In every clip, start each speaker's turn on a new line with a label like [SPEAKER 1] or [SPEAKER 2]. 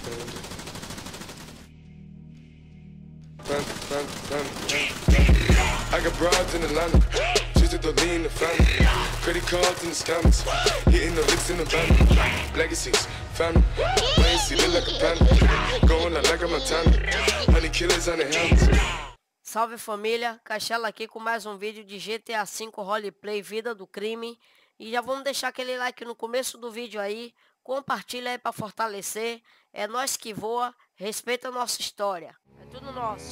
[SPEAKER 1] I got broads in Atlanta, just to lean the family. Credit cards in the scammers, hitting the licks in the van. Legacies, family, legacy look like a panda. Going out like a Montana, honey killers on the helmets.
[SPEAKER 2] Salve família, Castelo aqui com mais um vídeo de GTA V Roleplay Vida do Crime. E já vamos deixar aquele like no começo do vídeo aí, compartilha aí para fortalecer. É nós que voa, respeita a nossa história, é tudo nosso.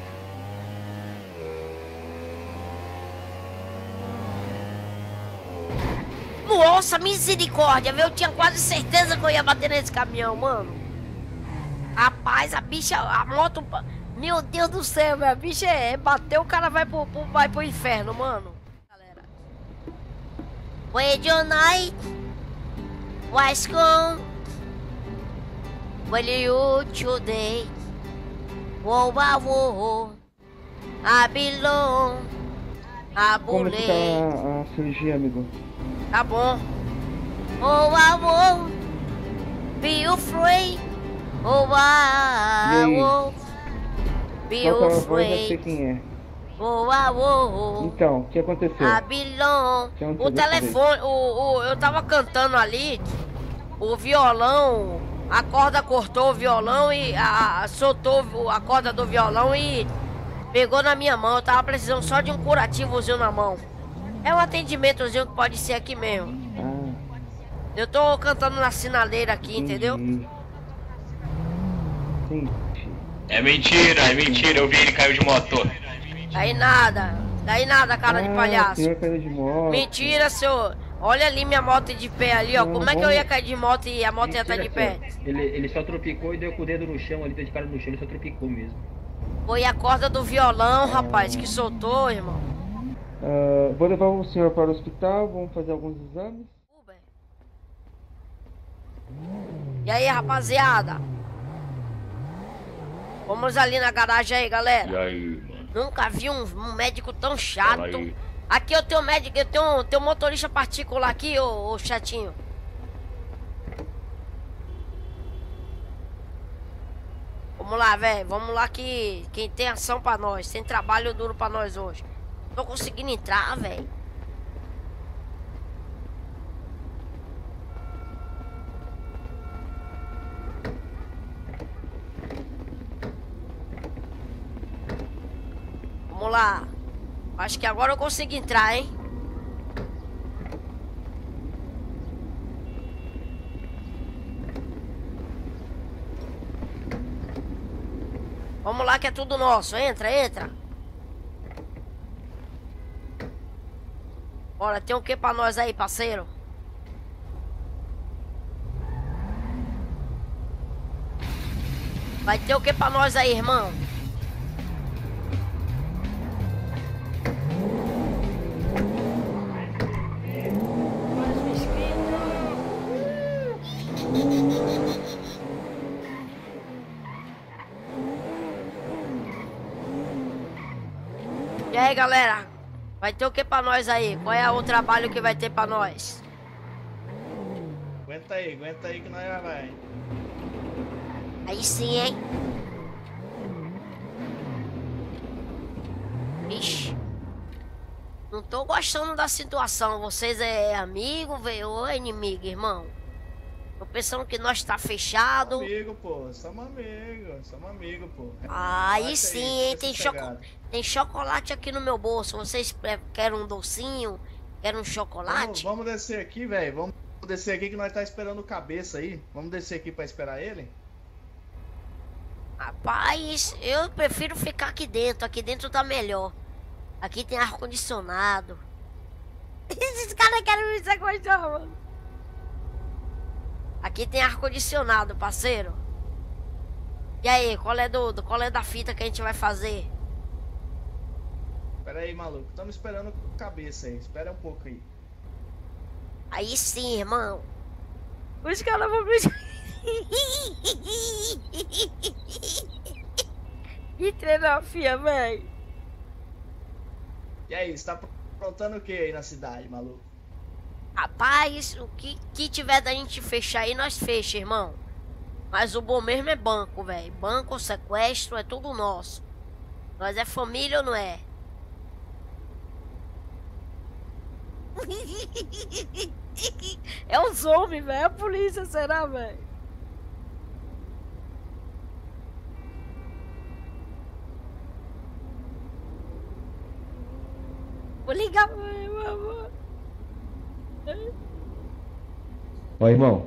[SPEAKER 2] Nossa, misericórdia, viu? Eu tinha quase certeza que eu ia bater nesse caminhão, mano. Rapaz, a bicha, a moto... Meu Deus do céu, minha bicha bateu, o cara vai pro inferno, mano. Galera. When your night was gone, when you today, whoa, whoa, I belong, I
[SPEAKER 3] Como está a cirurgia, amigo?
[SPEAKER 2] Tá bom. Oh, I won't be afraid. Oh, I won't be afraid.
[SPEAKER 3] Quem é?
[SPEAKER 2] Oh, I won't.
[SPEAKER 3] Então, o que aconteceu?
[SPEAKER 2] I belong. O telefone, eu tava cantando ali, o violão, a corda cortou o violão e soltou a corda do violão e pegou na minha mão. Eu tava precisando só de um curativozinho na mão. É um atendimentozinho que pode ser aqui mesmo. Eu tô cantando na sinaleira aqui, entendeu?
[SPEAKER 4] É mentira, eu vi ele caiu de moto.
[SPEAKER 2] Daí nada, cara de palhaço.
[SPEAKER 3] Senhor caiu de moto.
[SPEAKER 2] Mentira, senhor. Olha ali minha moto de pé ali, ó. Como é que eu ia cair de moto e a moto ia estar de pé?
[SPEAKER 5] Ele só tropicou e deu com o dedo no chão, ali tá de cara no chão, ele só tropicou mesmo.
[SPEAKER 2] Foi a corda do violão, rapaz, que soltou, irmão.
[SPEAKER 3] Vou levar o senhor para o hospital, vamos fazer alguns exames.
[SPEAKER 2] E aí, rapaziada? Vamos ali na garagem aí, galera.
[SPEAKER 4] E aí, mano?
[SPEAKER 2] Nunca vi um médico tão chato. Aqui eu tenho médico, eu tenho motorista particular aqui, ô chatinho. Vamos lá, velho. Vamos lá que quem tem ação pra nós. Tem trabalho duro pra nós hoje. Tô conseguindo entrar, velho. Vamos lá. Acho que agora eu consigo entrar, hein? Vamos lá que é tudo nosso. Entra. Bora, tem o que pra nós aí, parceiro? Vai ter o que pra nós aí, irmão? E aí, galera? Vai ter o que pra nós aí? Qual é o trabalho que vai ter pra nós?
[SPEAKER 5] Aguenta aí que nós já vai.
[SPEAKER 2] Aí sim, hein? Ixi. Não tô gostando da situação. Vocês é amigo, velho, ou é inimigo, irmão? Tô pensando que nós tá fechado.
[SPEAKER 5] Amigo, pô. Somos amigos, pô.
[SPEAKER 2] Aí sim, hein? Tem chocolate aqui no meu bolso. Vocês querem um docinho? Querem um chocolate?
[SPEAKER 5] Vamos descer aqui, velho. Vamos descer aqui que nós tá esperando o cabeça aí. Vamos descer aqui pra esperar ele?
[SPEAKER 2] Rapaz, eu prefiro ficar aqui dentro. Aqui dentro tá melhor. Aqui tem ar-condicionado. Esses caras querem me sequestrar, mano. Aqui tem ar-condicionado, parceiro. E aí, qual é da fita que a gente vai fazer?
[SPEAKER 5] Pera aí, maluco. Estamos esperando o cabeça aí. Espera um pouco aí.
[SPEAKER 2] Aí sim, irmão. Os caras vão me... Que treinafia, velho.
[SPEAKER 5] E aí, você tá aprontando o que aí na cidade, maluco?
[SPEAKER 2] Rapaz, o que tiver da gente fechar aí, nós fecha, irmão. Mas o bom mesmo é banco, velho. Banco, sequestro, é tudo nosso. Nós é família ou não é? É os homens, velho. É a polícia, será, velho? Vou ligar, velho.
[SPEAKER 6] Ó, irmão.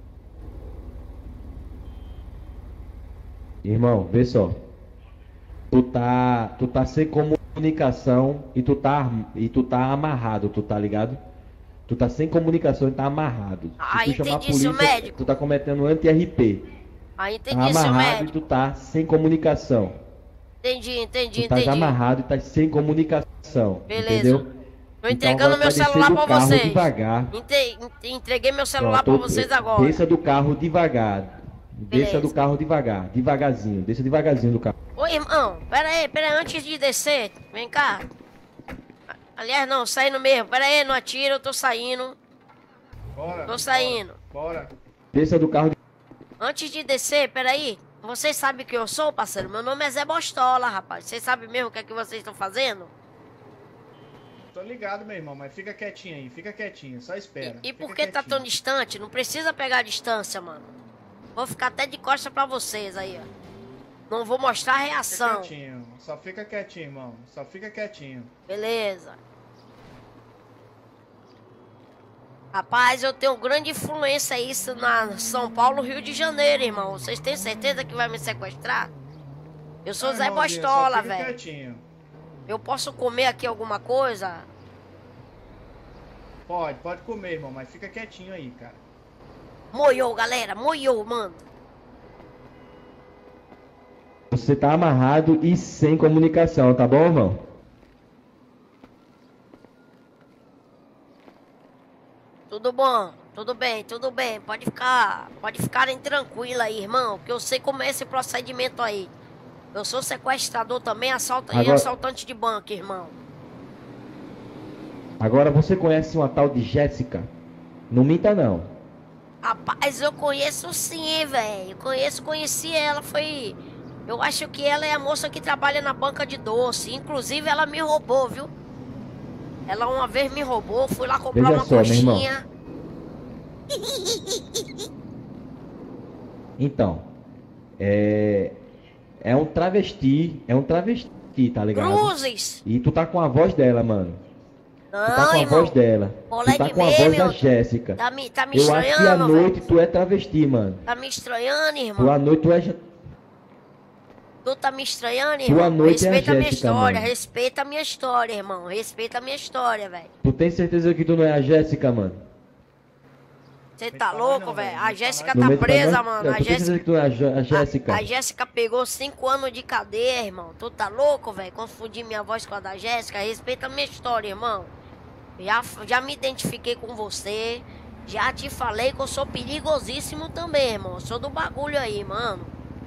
[SPEAKER 6] Irmão, vê só. Tu tá sem comunicação e tu tá amarrado, tu tá ligado? Tu tá sem comunicação e tá amarrado.
[SPEAKER 2] Ah,
[SPEAKER 6] Se tu chamar a
[SPEAKER 2] entendi, seu
[SPEAKER 6] polícia,
[SPEAKER 2] médico.
[SPEAKER 6] tu tá cometendo anti-RP.
[SPEAKER 2] Ah,
[SPEAKER 6] Tá
[SPEAKER 2] entendi, seu
[SPEAKER 6] amarrado e
[SPEAKER 2] médico.
[SPEAKER 6] tu tá sem comunicação.
[SPEAKER 2] Entendi,
[SPEAKER 6] Tu tá amarrado e tá sem comunicação.
[SPEAKER 2] Beleza.
[SPEAKER 6] Entendeu?
[SPEAKER 2] Tô
[SPEAKER 6] Então
[SPEAKER 2] entregando
[SPEAKER 6] agora
[SPEAKER 2] meu
[SPEAKER 6] vai descer
[SPEAKER 2] celular
[SPEAKER 6] do
[SPEAKER 2] pra
[SPEAKER 6] carro
[SPEAKER 2] vocês.
[SPEAKER 6] devagar.
[SPEAKER 2] Entreguei meu celular
[SPEAKER 6] Pronto,
[SPEAKER 2] pra vocês agora.
[SPEAKER 6] Desça do carro devagar. Desça
[SPEAKER 2] Beleza.
[SPEAKER 6] do carro devagar. Devagarzinho. Desça devagarzinho do carro.
[SPEAKER 2] Ô, irmão, pera aí, antes de descer, vem cá. Aliás, não, saindo mesmo. Pera aí, não atira, eu tô saindo.
[SPEAKER 5] Bora.
[SPEAKER 2] Tô saindo.
[SPEAKER 5] Bora.
[SPEAKER 6] Desça do carro.
[SPEAKER 2] Antes de descer, pera aí. Vocês sabem quem eu sou, parceiro? Meu nome é Zé Bostola, rapaz. Vocês sabem mesmo o que é que vocês estão fazendo?
[SPEAKER 5] Tô ligado, meu irmão, mas fica quietinho aí, fica quietinho, só espera.
[SPEAKER 2] E por
[SPEAKER 5] Fica
[SPEAKER 2] que tá tão
[SPEAKER 5] quietinho.
[SPEAKER 2] distante? Não precisa pegar a distância, mano. Vou ficar até de costa pra vocês aí, ó. Não vou mostrar a
[SPEAKER 5] Fica
[SPEAKER 2] reação.
[SPEAKER 5] quietinho, só fica quietinho, irmão. Só fica quietinho.
[SPEAKER 2] Beleza. Rapaz, eu tenho grande influência isso na São Paulo, Rio de Janeiro, irmão. Vocês têm certeza que vai me sequestrar? Eu sou Zé
[SPEAKER 5] irmãozinho,
[SPEAKER 2] Bostola,
[SPEAKER 5] só fica
[SPEAKER 2] velho.
[SPEAKER 5] quietinho.
[SPEAKER 2] Eu posso comer aqui alguma coisa?
[SPEAKER 5] Pode comer, irmão, mas fica quietinho aí, cara.
[SPEAKER 2] Moiou, galera. Moiou, mano.
[SPEAKER 6] Você tá amarrado e sem comunicação, tá bom, irmão?
[SPEAKER 2] Tudo bom? Tudo bem, tudo bem. Pode ficarem tranquila aí, irmão, que eu sei como é esse procedimento aí. Eu sou sequestrador também, e assaltante de banco, irmão.
[SPEAKER 6] Agora você conhece uma tal de Jéssica? Não minta não.
[SPEAKER 2] Rapaz, eu conheço sim, velho. Conheci ela, foi... Eu acho que ela é a moça que trabalha na banca de doce. Inclusive, ela me roubou, viu? Ela uma vez me roubou, fui lá comprar
[SPEAKER 6] Veja
[SPEAKER 2] uma
[SPEAKER 6] só, meu irmão.
[SPEAKER 2] coxinha.
[SPEAKER 6] Então, é um travesti, tá ligado?
[SPEAKER 2] Cruzes!
[SPEAKER 6] E tu tá com a voz dela, mano. Tu tá
[SPEAKER 2] Não,
[SPEAKER 6] com a
[SPEAKER 2] irmão.
[SPEAKER 6] voz dela.
[SPEAKER 2] Colega
[SPEAKER 6] Tu tá com a
[SPEAKER 2] meu,
[SPEAKER 6] voz da
[SPEAKER 2] meu.
[SPEAKER 6] Jéssica.
[SPEAKER 2] Tá me
[SPEAKER 6] Eu acho que à
[SPEAKER 2] estranhando,
[SPEAKER 6] noite
[SPEAKER 2] velho.
[SPEAKER 6] tu é travesti, mano.
[SPEAKER 2] Tá me estranhando,
[SPEAKER 6] Tu
[SPEAKER 2] irmão.
[SPEAKER 6] à noite tu é...
[SPEAKER 2] Tu tá me estranhando,
[SPEAKER 6] Tu
[SPEAKER 2] irmão.
[SPEAKER 6] à noite é a
[SPEAKER 2] Respeita a minha
[SPEAKER 6] Jéssica,
[SPEAKER 2] história,
[SPEAKER 6] mano.
[SPEAKER 2] respeita a minha história, irmão. Respeita a minha história, velho.
[SPEAKER 6] Tu tem certeza que tu não é a Jéssica, mano?
[SPEAKER 2] Você
[SPEAKER 5] Não
[SPEAKER 2] tá
[SPEAKER 5] fala
[SPEAKER 2] louco,
[SPEAKER 5] não,
[SPEAKER 2] velho?
[SPEAKER 5] velho.
[SPEAKER 2] A
[SPEAKER 5] Não
[SPEAKER 2] Jéssica
[SPEAKER 6] No
[SPEAKER 2] tá
[SPEAKER 6] meio do
[SPEAKER 2] presa,
[SPEAKER 6] canal?
[SPEAKER 2] mano. A
[SPEAKER 6] Tu tem certeza
[SPEAKER 2] Jéssica...
[SPEAKER 6] que tu não é a Jéssica?
[SPEAKER 2] A Jéssica pegou 5 anos de cadeia, irmão. Tu tá louco, velho? Confundi minha voz com a da Jéssica. Respeita a minha história, irmão. Já me identifiquei com você. Já te falei que eu sou perigosíssimo também, irmão. Eu sou do bagulho aí, mano.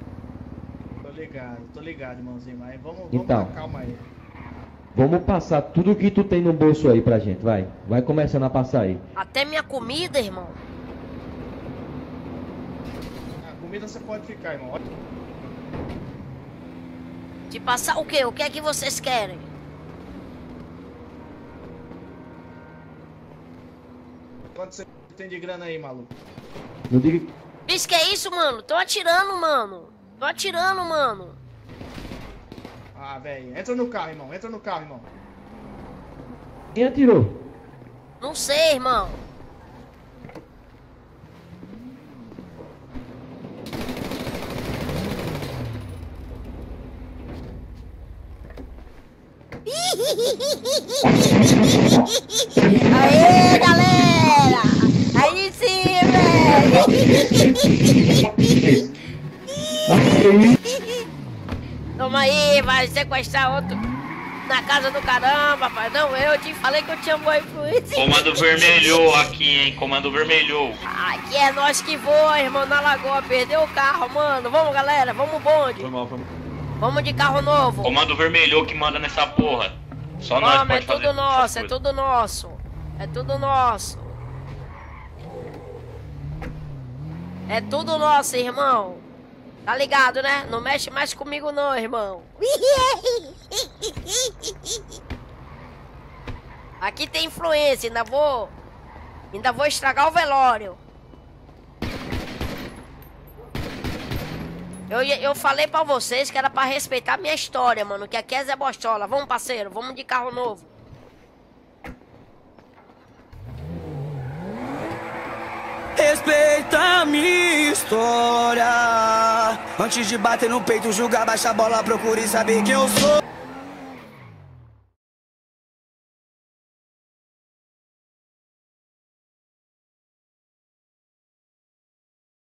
[SPEAKER 5] Tô ligado, irmãozinho, mas vamos
[SPEAKER 6] Então.
[SPEAKER 5] com calma aí.
[SPEAKER 6] Vamos passar tudo que tu tem no bolso aí pra gente, vai. Vai começando a passar aí.
[SPEAKER 2] Até minha comida, irmão.
[SPEAKER 5] A comida você pode ficar, irmão.
[SPEAKER 2] Te passar o quê? O que é que vocês querem?
[SPEAKER 5] Quanto você tem de grana aí, maluco?
[SPEAKER 6] Não diga...
[SPEAKER 2] Diz que é isso, mano? Tô atirando, mano.
[SPEAKER 5] Ah, velho, entra no carro, irmão.
[SPEAKER 6] Quem atirou?
[SPEAKER 2] Não sei, irmão. Aê, galera! Aí sim, velho! Toma aí, vai sequestrar outro na casa do caramba, rapaz. Não, eu te falei que eu tinha boa influência.
[SPEAKER 4] Comando vermelhou aqui, hein? Comando vermelhou.
[SPEAKER 2] Aqui é nós que voa, irmão, na lagoa. Perdeu o carro, mano. Vamos, galera, vamos bonde. Vamos de carro novo.
[SPEAKER 4] Comando vermelhou que manda nessa porra. Só nós
[SPEAKER 2] Vamos, é
[SPEAKER 4] pode fazer
[SPEAKER 2] tudo nosso,
[SPEAKER 4] essas
[SPEAKER 2] é
[SPEAKER 4] coisas.
[SPEAKER 2] tudo nosso. É tudo nosso. É tudo nosso, irmão. Tá ligado, né? Não mexe mais comigo não, irmão. Aqui tem influência, ainda vou estragar o velório. Eu falei pra vocês que era pra respeitar minha história, mano, que aqui é Zé Bostola. Vamos, parceiro, vamos de carro novo.
[SPEAKER 7] Respeita a minha história. Antes de bater no peito, julgar, baixa a bola, procure saber quem eu sou.